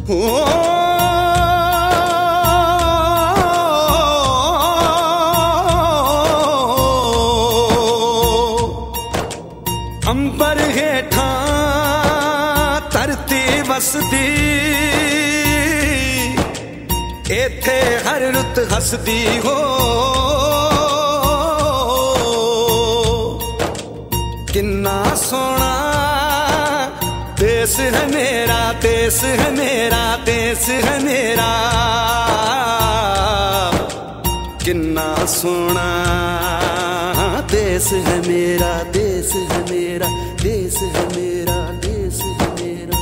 अंबर हेठा धरती वसदी, इथे हर रुत हसदी हो। किन्ना सोना देश है मेरा, देश है मेरा, देश है मेरा। किन्ना सोना देश है मेरा, देश है मेरा, देश है मेरा, देश है मेरा।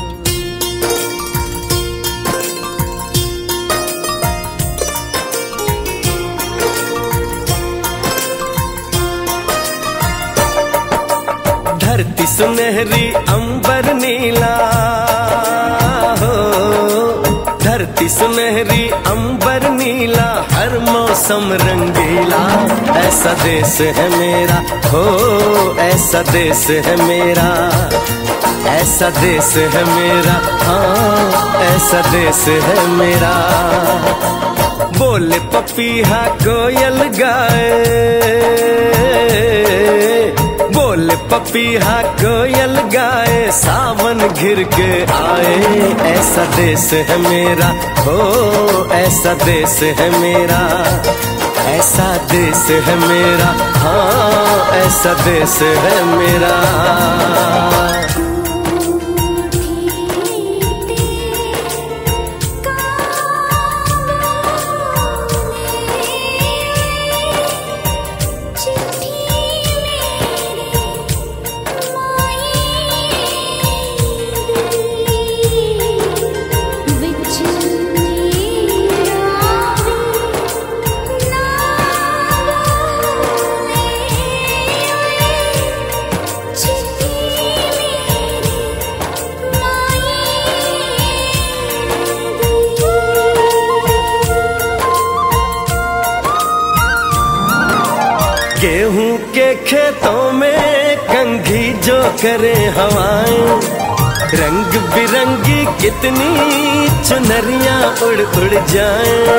धरती सुनहरी अंबर नीला हो, धरती सुनहरी अंबर नीला, हर मौसम रंगीला। ऐसा देश है मेरा हो, ऐसा देश है मेरा, ऐसा देश है मेरा, हाँ ऐसा देश है मेरा। बोले पपीहा कोयल गाए, बोले पपीहा कोयल गाए, सावन घिर के आए। ऐसा देश है मेरा हो, ऐसा देश है मेरा, ऐसा देश है मेरा, हाँ ऐसा देश है मेरा। गेहूं के खेतों में कंघी जो करे हवाएं, रंग बिरंगी कितनी चुनरियां उड़ उड़ जाएं।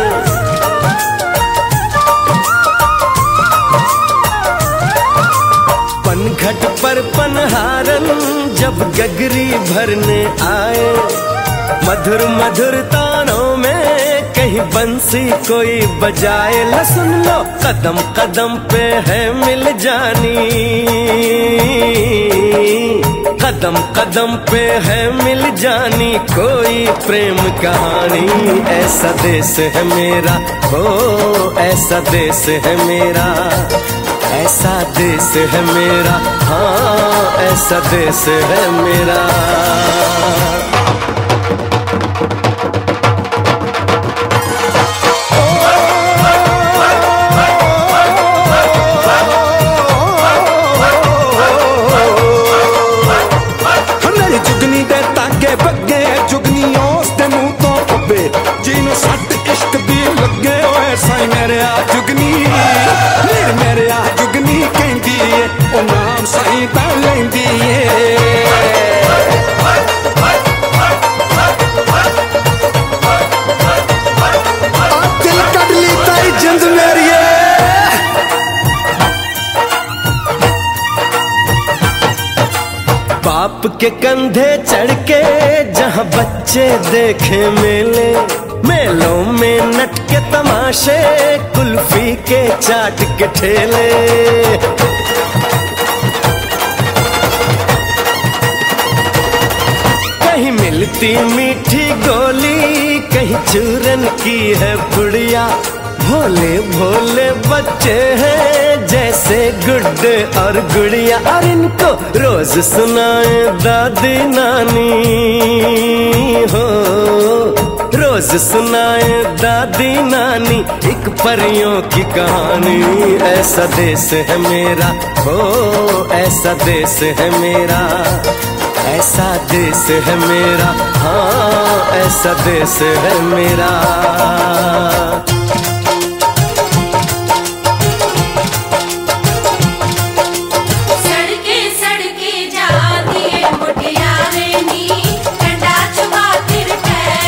पनघट पर पनहारन जब गगरी भरने आए, मधुर मधुर तानों में कहीं बंसी कोई बजाए। ला सुन लो कदम कदम पे है मिल जानी, कदम कदम पे है मिल जानी कोई प्रेम कहानी। ऐसा देश है मेरा हो, ऐसा देश है मेरा, ऐसा देश है मेरा, हाँ ऐसा देश है मेरा। जुगनी दे ताके बगे, जुगनी उसदे मुंह तो पब्बे, जिन्हों सट इश्क दी लगे ओए साई मेरे आ जुगनी, मेरे आ जुगनी कहंदी है ओ नाम साई दा लैंदी है। दिल कट ली ताई जिंद मेरी बाप के कंधे चढ़ के जहाँ बच्चे देखे मेले, मेलों में नट के तमाशे, कुल्फी के चाट के ठेले। कहीं मिलती मीठी गोली, कहीं चूरन की है पुड़िया। भोले भोले बच्चे हैं जैसे गुड्डे और गुड़िया, और इनको रोज सुनाए दादी नानी हो, रोज सुनाए दादी नानी एक परियों की कहानी। ऐसा देश है मेरा हो, ऐसा देश है मेरा, ऐसा देश है मेरा, हाँ ऐसा देश है मेरा। सड़के जाती है मुटियारे नी, डंडा चुबा फिर पैर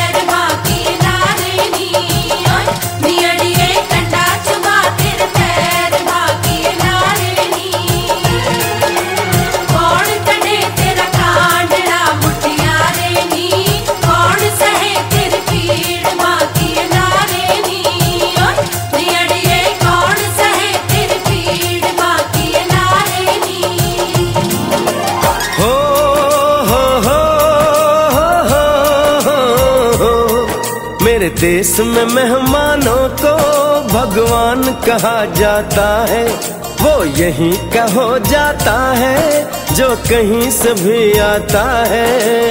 मेरे देश में मेहमानों को भगवान कहा जाता है। वो यहीं का हो जाता है जो कहीं से भी आता है।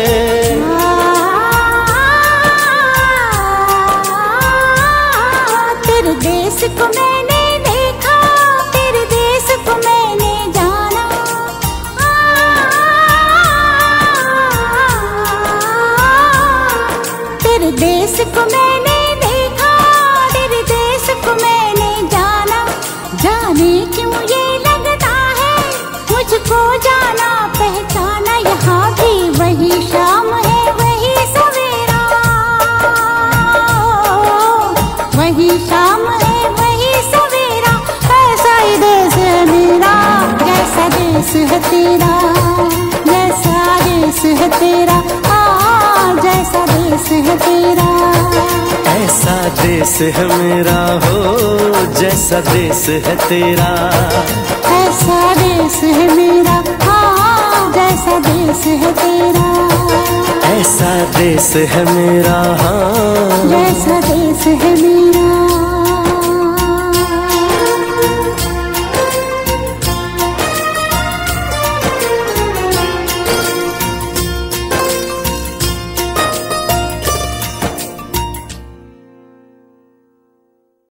तेरे देश को मैंने देखा, तेरे देश को मैंने जाना। तेरे देश को मैंने देखा, तेरे देश को मैंने जाना। जाने क्यों ये लगता है मुझको जाना पहचाना। यहाँ भी वही शाम है वही सवेरा, वही शाम है वही सवेरा। ऐसा ही देश है मेरा, जैसा देश है तेरा, जैसा देश है तेरा, जैसा देश है तेरा। ऐसा देश है मेरा हो जैसा देश है तेरा। ऐसा देश है मेरा, जैसा देश है तेरा। ऐसा देश है मेरा, जैसा देश है मेरा।